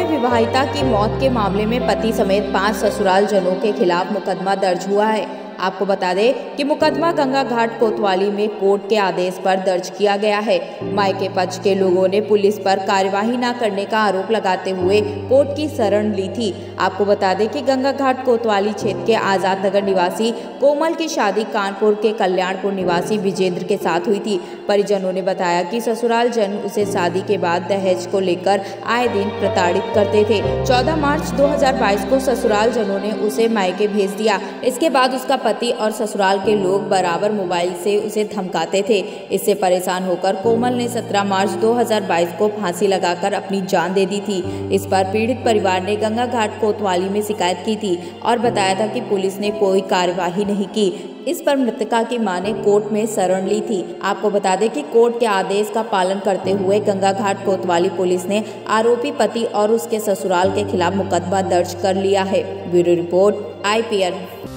में विवाहिता की मौत के मामले में पति समेत 5 ससुराल जनों के खिलाफ मुकदमा दर्ज हुआ है। आपको बता दें कि मुकदमा गंगा घाट कोतवाली में कोर्ट के आदेश पर दर्ज किया गया है। मायके पक्ष के लोगों ने पुलिस पर कार्यवाही न करने का आरोप लगाते हुए कोर्ट की शरण ली थी। आपको बता दें कि गंगा घाट कोतवाली क्षेत्र के आजाद नगर निवासी कोमल की शादी कानपुर के कल्याणपुर निवासी विजेंद्र के साथ हुई थी। परिजनों ने बताया कि ससुराल जन उसे शादी के बाद दहेज को लेकर आए दिन प्रताड़ित करते थे। 14 मार्च 2022 को ससुराल जनों ने उसे मायके भेज दिया। इसके बाद उसका पति और ससुराल के लोग बराबर मोबाइल से उसे धमकाते थे। इससे परेशान होकर कोमल ने 17 मार्च 2022 को फांसी लगाकर अपनी जान दे दी थी। इस पर पीड़ित परिवार ने गंगा घाट कोतवाली में शिकायत की थी और बताया था कि पुलिस ने कोई कार्यवाही नहीं की। इस पर मृतका की मां ने कोर्ट में शरण ली थी। आपको बता दें कि कोर्ट के आदेश का पालन करते हुए गंगा घाट कोतवाली पुलिस ने आरोपी पति और उसके ससुराल के खिलाफ मुकदमा दर्ज कर लिया है। Bureau report IPN।